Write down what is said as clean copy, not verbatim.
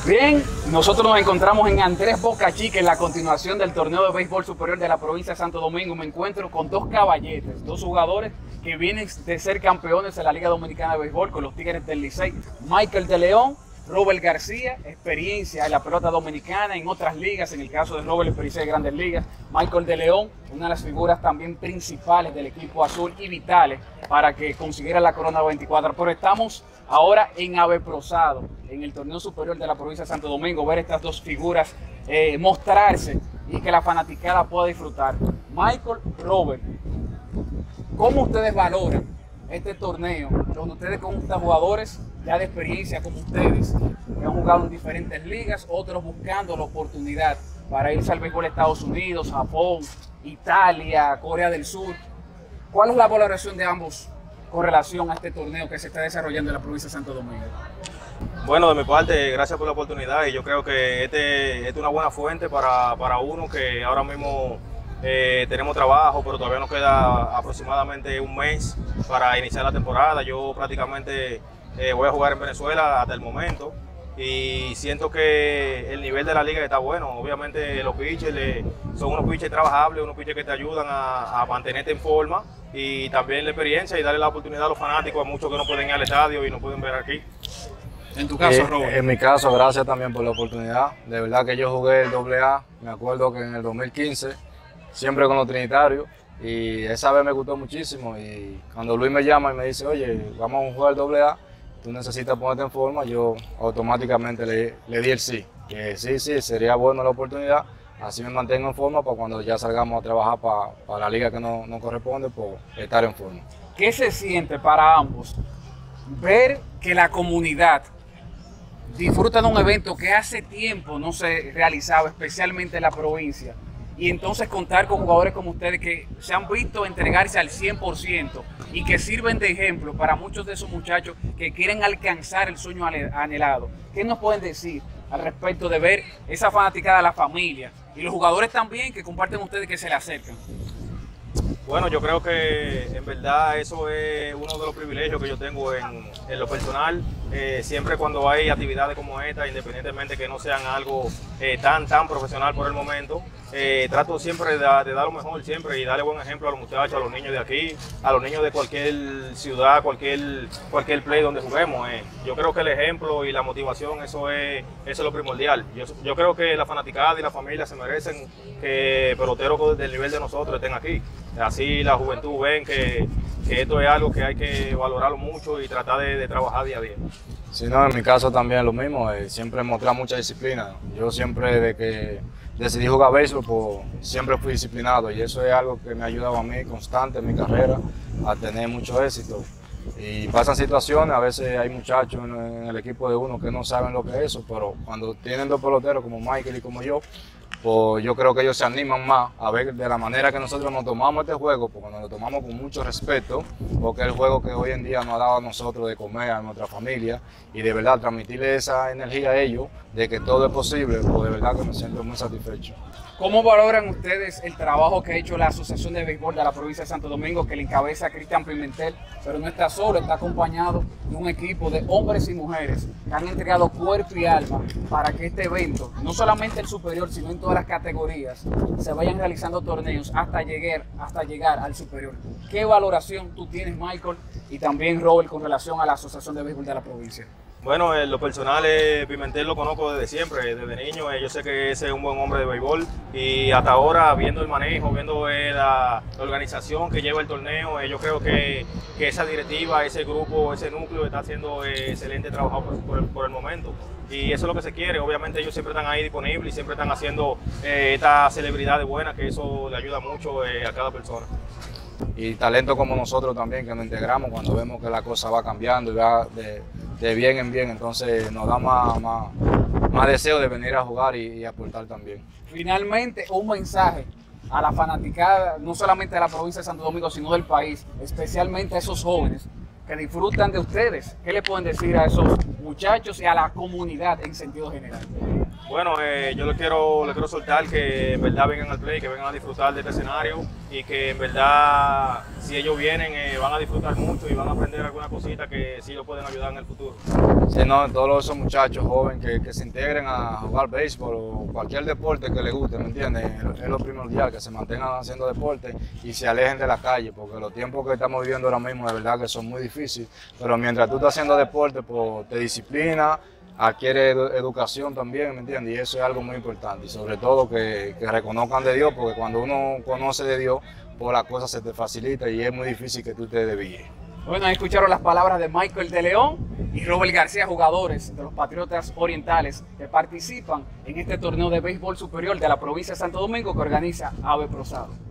Bien, nosotros nos encontramos en Andrés Boca Chica en la continuación del torneo de béisbol superior de la provincia de Santo Domingo. Me encuentro con dos caballetes, dos jugadores que vienen de ser campeones de la Liga Dominicana de Béisbol con los Tigres del Licey. Michael de León, Robert García, experiencia en la pelota dominicana, en otras ligas, en el caso de Robert, experiencia de Grandes Ligas. Michael de León, una de las figuras también principales del equipo azul y vitales para que consiguiera la corona 24. Pero estamos ahora en Aveprosado, en el torneo superior de la provincia de Santo Domingo, ver estas dos figuras mostrarse y que la fanaticada pueda disfrutar. Michael, Robert, ¿cómo ustedes valoran este torneo, donde ustedes con estos jugadores ya de experiencia como ustedes, que han jugado en diferentes ligas, otros buscando la oportunidad para irse al béisbol de Estados Unidos, Japón, Italia, Corea del Sur? ¿Cuál es la valoración de ambos con relación a este torneo que se está desarrollando en la provincia de Santo Domingo? Bueno, de mi parte, gracias por la oportunidad, y yo creo que este es una buena fuente para uno que ahora mismo tenemos trabajo, pero todavía nos queda aproximadamente un mes para iniciar la temporada. Yo prácticamente voy a jugar en Venezuela hasta el momento y siento que el nivel de la liga está bueno. Obviamente los pitchers son unos pitchers trabajables, unos pitchers que te ayudan a mantenerte en forma, y también la experiencia y darle la oportunidad a los fanáticos, a muchos que no pueden ir al estadio y no pueden ver aquí. En tu caso, Robert. En mi caso, gracias también por la oportunidad. De verdad que yo jugué el AA, me acuerdo que en el 2015, siempre con los Trinitarios, y esa vez me gustó muchísimo. Y cuando Luis me llama y me dice, oye, vamos a jugar el AA, tú necesitas ponerte en forma, yo automáticamente le di el sí. Que sí, sería bueno la oportunidad, así me mantengo en forma para cuando ya salgamos a trabajar para la liga que nos corresponde, pues estar en forma. ¿Qué se siente para ambos ver que la comunidad disfruta de un evento que hace tiempo no se realizaba, especialmente en la provincia, y entonces contar con jugadores como ustedes que se han visto entregarse al 100% y que sirven de ejemplo para muchos de esos muchachos que quieren alcanzar el sueño anhelado? ¿Qué nos pueden decir al respecto de ver esa fanaticada de la familia y los jugadores también que comparten ustedes, que se le acercan? Bueno, yo creo que en verdad eso es uno de los privilegios que yo tengo en lo personal. Siempre cuando hay actividades como esta, independientemente que no sean algo tan profesional por el momento, trato siempre de dar lo mejor siempre y darle buen ejemplo a los muchachos, a los niños de aquí, a los niños de cualquier ciudad, cualquier play donde juguemos. Yo creo que el ejemplo y la motivación, eso es lo primordial. Yo creo que la fanaticada y la familia se merecen que peloteros del nivel de nosotros estén aquí. Así la juventud ven que esto es algo que hay que valorarlo mucho y tratar de trabajar día a día. Sí, no, en mi caso también lo mismo, siempre mostrar mucha disciplina. Yo siempre, desde que decidí jugar béisbol, pues siempre fui disciplinado, y eso es algo que me ha ayudado a mí constante en mi carrera a tener mucho éxito. Y pasan situaciones, a veces hay muchachos en el equipo de uno que no saben lo que es eso, pero cuando tienen dos peloteros como Michael y como yo, pues yo creo que ellos se animan más a ver de la manera que nosotros nos tomamos este juego, porque nos lo tomamos con mucho respeto, porque es el juego que hoy en día nos ha dado a nosotros de comer, a nuestra familia, y de verdad transmitirle esa energía a ellos de que todo es posible, pues de verdad que me siento muy satisfecho. ¿Cómo valoran ustedes el trabajo que ha hecho la Asociación de Béisbol de la provincia de Santo Domingo, que le encabeza Cristian Pimentel, pero no está solo, está acompañado de un equipo de hombres y mujeres que han entregado cuerpo y alma para que este evento, no solamente el superior, sino en todas las categorías, se vayan realizando torneos hasta llegar al superior? ¿Qué valoración tú tienes, Michael, y también Robert, con relación a la Asociación de Béisbol de la provincia? Bueno, en lo personal, Pimentel lo conozco desde siempre, desde niño. Yo sé que ese es un buen hombre de béisbol, y hasta ahora, viendo el manejo, viendo la organización que lleva el torneo, yo creo que esa directiva, ese grupo, ese núcleo está haciendo excelente trabajo por el momento. Y eso es lo que se quiere. Obviamente ellos siempre están ahí disponibles y siempre están haciendo esta celebridad de buena, que eso le ayuda mucho a cada persona. Y talento como nosotros también, que nos integramos cuando vemos que la cosa va cambiando y va de bien en bien, entonces nos da más deseo de venir a jugar y aportar también. Finalmente, un mensaje a la fanaticada, no solamente de la provincia de Santo Domingo, sino del país, especialmente a esos jóvenes que disfrutan de ustedes. ¿Qué le pueden decir a esos muchachos y a la comunidad en sentido general? Bueno, yo les quiero soltar que en verdad vengan al play, que vengan a disfrutar de este escenario y que en verdad si ellos vienen van a disfrutar mucho y van a aprender alguna cosita que sí los pueden ayudar en el futuro. Sí, no, todos esos muchachos jóvenes que se integren a jugar béisbol o cualquier deporte que les guste, ¿me entiendes? Es lo primordial, que se mantengan haciendo deporte y se alejen de la calle, porque los tiempos que estamos viviendo ahora mismo de verdad que son muy difíciles, pero mientras tú estás haciendo deporte, pues te disciplina, adquiere educación también, ¿me entiendes? Y eso es algo muy importante, y sobre todo que reconozcan de Dios, porque cuando uno conoce de Dios, pues las cosas se te facilitan y es muy difícil que tú te desvíes. Bueno, escucharon las palabras de Michael de León y Robert García, jugadores de los Patriotas Orientales que participan en este torneo de béisbol superior de la provincia de Santo Domingo que organiza Ave Prosado.